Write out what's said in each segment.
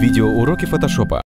Видеоуроки фотошопа.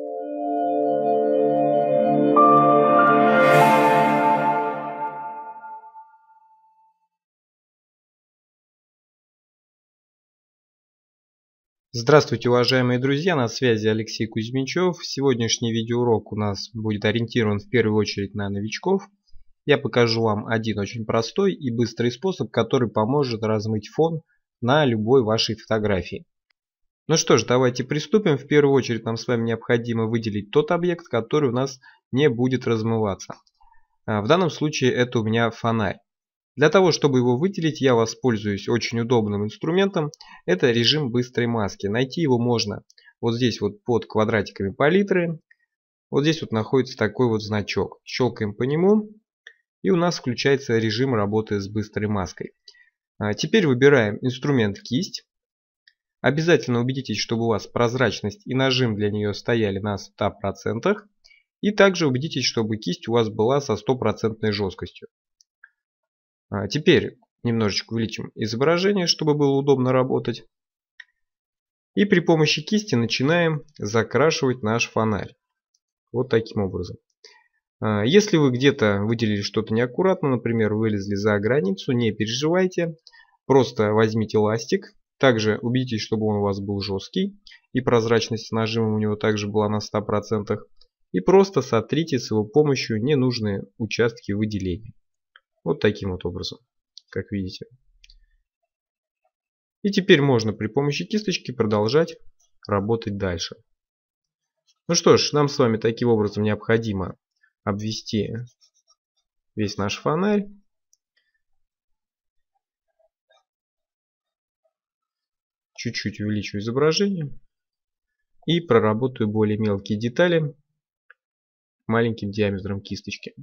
Здравствуйте, уважаемые друзья, на связи Алексей Кузьмичев. Сегодняшний видеоурок у нас будет ориентирован в первую очередь на новичков. Я покажу вам один очень простой и быстрый способ, который поможет размыть фон на любой вашей фотографии. Ну что ж, давайте приступим. В первую очередь нам с вами необходимо выделить тот объект, который у нас не будет размываться. В данном случае это у меня фонарь. Для того, чтобы его выделить, я воспользуюсь очень удобным инструментом. Это режим быстрой маски. Найти его можно вот здесь вот под квадратиками палитры. Вот здесь вот находится такой вот значок. Щелкаем по нему, и у нас включается режим работы с быстрой маской. Теперь выбираем инструмент кисть. Обязательно убедитесь, чтобы у вас прозрачность и нажим для нее стояли на 100%. И также убедитесь, чтобы кисть у вас была со 100% жесткостью. Теперь немножечко увеличим изображение, чтобы было удобно работать. И при помощи кисти начинаем закрашивать наш фонарь. Вот таким образом. Если вы где-то выделили что-то неаккуратно, например, вылезли за границу, не переживайте. Просто возьмите ластик. Также убедитесь, чтобы он у вас был жесткий. И прозрачность с нажимом у него также была на 100%. И просто сотрите с его помощью ненужные участки выделения. Вот таким вот образом, как видите. И теперь можно при помощи кисточки продолжать работать дальше. Ну что ж, нам с вами таким образом необходимо обвести весь наш фонарь. Чуть-чуть увеличу изображение. И проработаю более мелкие детали маленьким диаметром кисточки.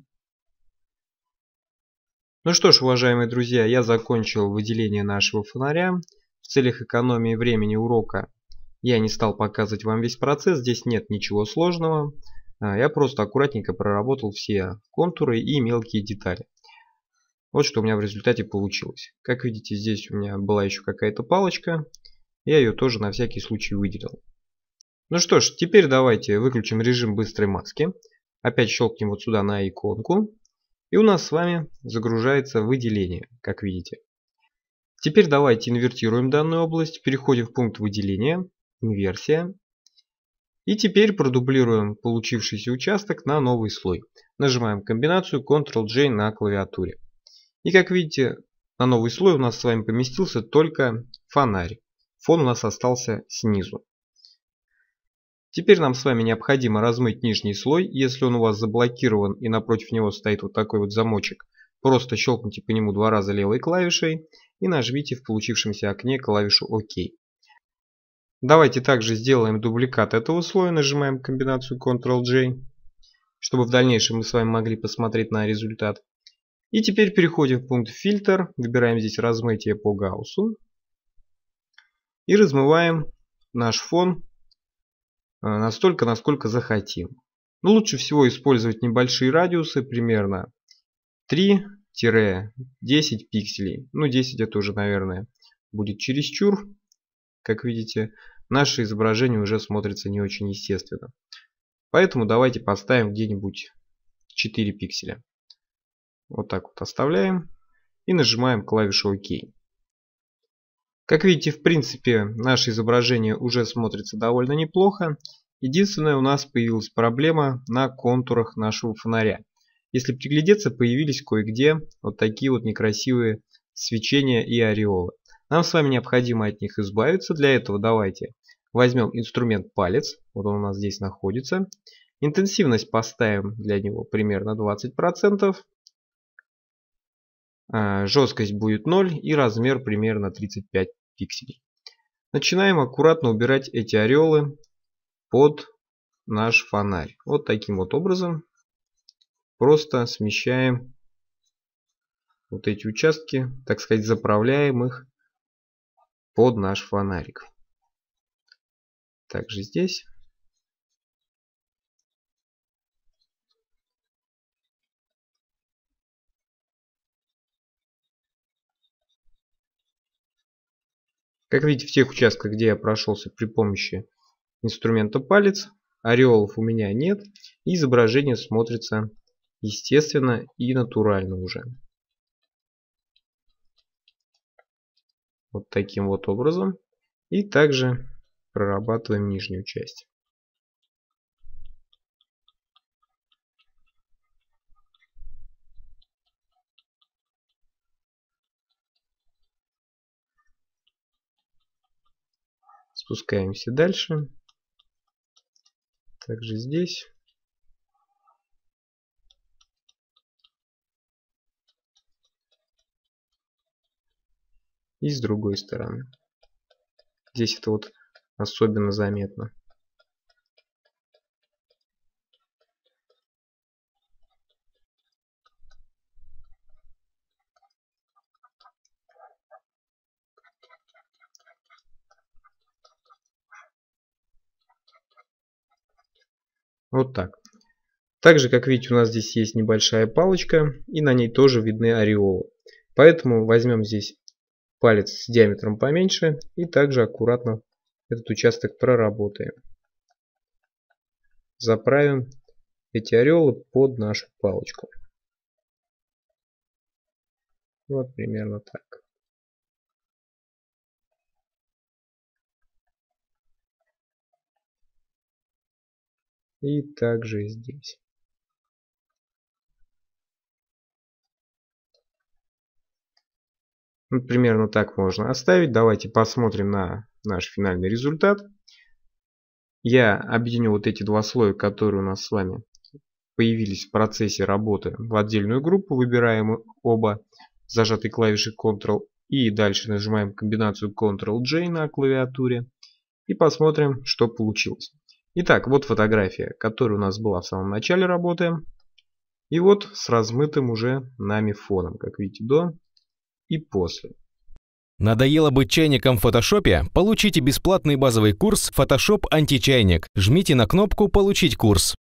Ну что ж, уважаемые друзья, я закончил выделение нашего фонаря. В целях экономии времени урока я не стал показывать вам весь процесс, здесь нет ничего сложного. Я просто аккуратненько проработал все контуры и мелкие детали. Вот что у меня в результате получилось. Как видите, здесь у меня была еще какая-то палочка. Я ее тоже на всякий случай выделил. Ну что ж, теперь давайте выключим режим быстрой маски. Опять щелкнем вот сюда на иконку. И у нас с вами загружается выделение, как видите. Теперь давайте инвертируем данную область, переходим в пункт выделения, инверсия. И теперь продублируем получившийся участок на новый слой. Нажимаем комбинацию Ctrl-J на клавиатуре. И как видите, на новый слой у нас с вами поместился только фонарь. Фон у нас остался снизу. Теперь нам с вами необходимо размыть нижний слой. Если он у вас заблокирован и напротив него стоит вот такой вот замочек, просто щелкните по нему 2 раза левой клавишей и нажмите в получившемся окне клавишу ОК. Давайте также сделаем дубликат этого слоя. Нажимаем комбинацию Ctrl-J, чтобы в дальнейшем мы с вами могли посмотреть на результат. И теперь переходим в пункт фильтр. Выбираем здесь размытие по Гауссу. И размываем наш фон настолько, насколько захотим. Но лучше всего использовать небольшие радиусы, примерно 3-10 пикселей. Ну 10 это уже, наверное, будет чересчур. Как видите, наше изображение уже смотрится не очень естественно. Поэтому давайте поставим где-нибудь 4 пикселя. Вот так вот оставляем и нажимаем клавишу ОК. Как видите, в принципе, наше изображение уже смотрится довольно неплохо. Единственное, у нас появилась проблема на контурах нашего фонаря. Если приглядеться, появились кое-где вот такие вот некрасивые свечения и ореолы. Нам с вами необходимо от них избавиться. Для этого давайте возьмем инструмент палец. Вот он у нас здесь находится. Интенсивность поставим для него примерно 20%. Жесткость будет 0 и размер примерно 35 пикселей. Начинаем аккуратно убирать эти ореолы под наш фонарь. Вот таким вот образом. Просто смещаем вот эти участки, так сказать, заправляем их под наш фонарик. Также здесь. Как видите, в тех участках, где я прошелся при помощи инструмента палец, ореолов у меня нет, и изображение смотрится естественно и натурально уже. Вот таким вот образом. И также прорабатываем нижнюю часть. Спускаемся дальше. Также здесь. И с другой стороны. Здесь это вот особенно заметно. Вот так. Также, как видите, у нас здесь есть небольшая палочка, и на ней тоже видны ореолы. Поэтому возьмем здесь палец с диаметром поменьше и также аккуратно этот участок проработаем. Заправим эти ореолы под нашу палочку. Вот примерно так. И также здесь. Вот примерно так можно оставить. Давайте посмотрим на наш финальный результат. Я объединю вот эти два слоя, которые у нас с вами появились в процессе работы, в отдельную группу. Выбираем оба зажатой клавишей Ctrl и дальше нажимаем комбинацию Ctrl-J на клавиатуре и посмотрим, что получилось. Итак, вот фотография, которая у нас была в самом начале работы. И вот с размытым уже нами фоном, как видите, до и после. Надоело быть чайником в фотошопе? Получите бесплатный базовый курс Photoshop античайник. Жмите на кнопку «Получить курс».